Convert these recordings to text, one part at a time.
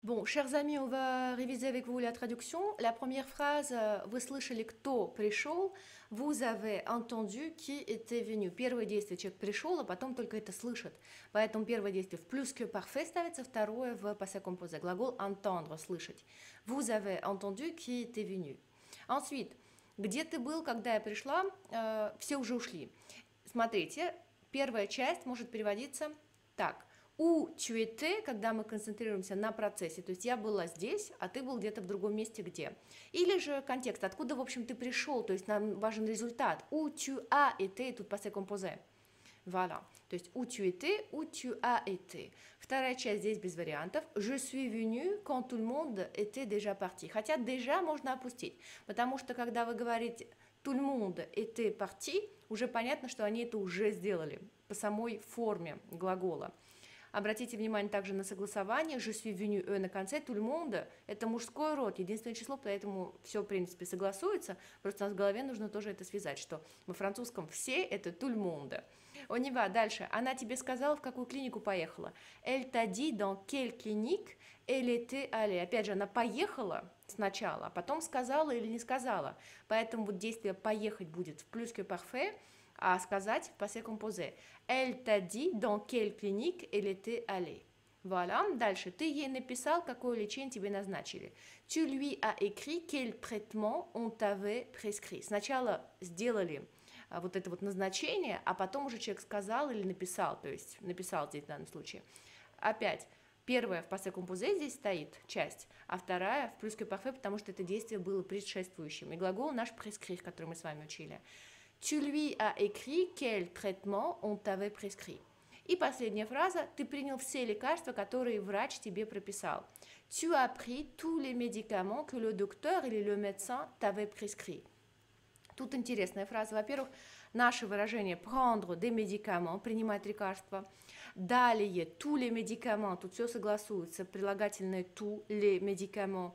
Bon, chers amis, on va réviser avec vous la traduction. La première phrase, вы слышали, кто пришел, vous avez entendu, qui était venu. Первое действие, человек пришел, а потом только это слышит. Поэтому первое действие в plus que parfait ставится, второе в passé composé. Глагол entendre, слышать. Vous avez entendu, qui était venu. Ensuite, где ты был, когда я пришла, все уже ушли. Смотрите, первая часть может переводиться так. У tu étais, когда мы концентрируемся на процессе, то есть я была здесь, а ты был где-то в другом месте, где. Или же контекст, откуда, в общем, ты пришел, то есть нам важен результат. У tu as été, тут passé composé. Voilà. То есть у tu étais, у tu as été. Вторая часть здесь без вариантов. Je suis venu quand tout le monde était déjà parti. Хотя déjà можно опустить, потому что когда вы говорите tout le monde était parti, уже понятно, что они это уже сделали по самой форме глагола. Обратите внимание также на согласование. Je suis venu на конце. Tout le monde – это мужской род, единственное число, поэтому все, в принципе, согласуется. Просто у нас в голове нужно тоже это связать, что во французском все – это tout le monde. On y va. Дальше. Она тебе сказала, в какую клинику поехала. Elle t'a dit dans quelle clinique elle était allée. Опять же, она поехала сначала, а потом сказала или не сказала. Поэтому вот действие «поехать» будет в plus que parfait, а сказать в passé composé. Elle t'a dit dans quelle clinique elle était allée. Voilà. Дальше. Ты ей написал, какое лечение тебе назначили. Tu lui as écrit quel traitement on t'avait prescrit. Сначала сделали вот это вот назначение, а потом уже человек сказал или написал, то есть написал здесь в данном случае. Опять. Первая в passé composé здесь стоит часть, а вторая в plus que parfait, потому что это действие было предшествующим. И глагол наш prescrire, который мы с вами учили. Tu lui as écrit quel traitement on t'avait prescrit. И последняя фраза. Ты принял все лекарства, которые врач тебе прописал. Tu as pris tous les médicaments que le docteur или le médecin t'avait prescrit. Тут интересная фраза. Во-первых, наше выражение prendre des médicaments, принимать лекарства. Далее, tous les médicaments, тут все согласуется, прилагательное tous les médicaments.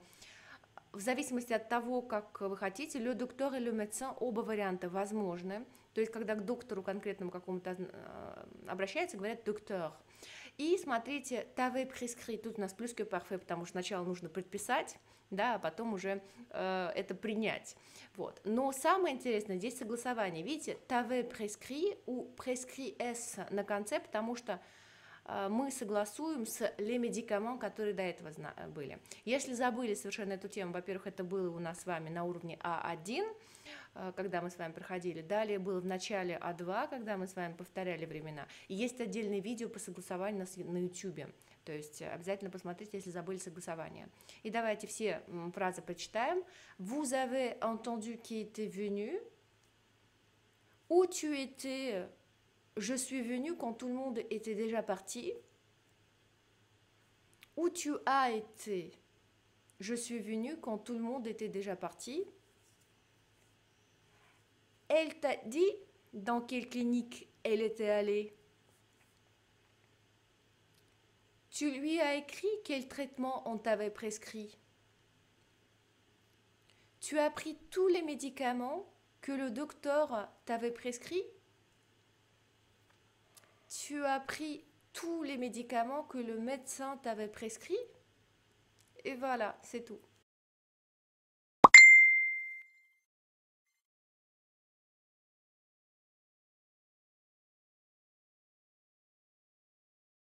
В зависимости от того, как вы хотите, le docteur и le médecin, оба варианта возможны. То есть, когда к доктору конкретному какому-то обращаются, говорят доктор. И смотрите, t'avais prescrit, тут у нас plus que parfait, потому что сначала нужно предписать, да, а потом уже это принять. Вот. Но самое интересное здесь согласование. Видите, t'avais prescrit у prescrit s на конце, потому что мы согласуем с les médicaments, которые до этого были. Если забыли совершенно эту тему, во-первых, это было у нас с вами на уровне А1, когда мы с вами проходили. Далее было в начале А2, когда мы с вами повторяли времена. И есть отдельное видео по согласованию на YouTube. То есть обязательно посмотрите, если забыли согласование. И давайте все фразы прочитаем. Vous avez entendu qui était venu. Où tu étais? Je suis venu quand tout le monde était déjà parti. Où tu as été? Je suis venu quand tout le monde était déjà parti. Elle t'a dit dans quelle clinique elle était allée. Tu lui as écrit quel traitement on t'avait prescrit. Tu as pris tous les médicaments que le docteur t'avait prescrits. Tu as pris tous les médicaments que le médecin t'avait prescrits. Et voilà, c'est tout.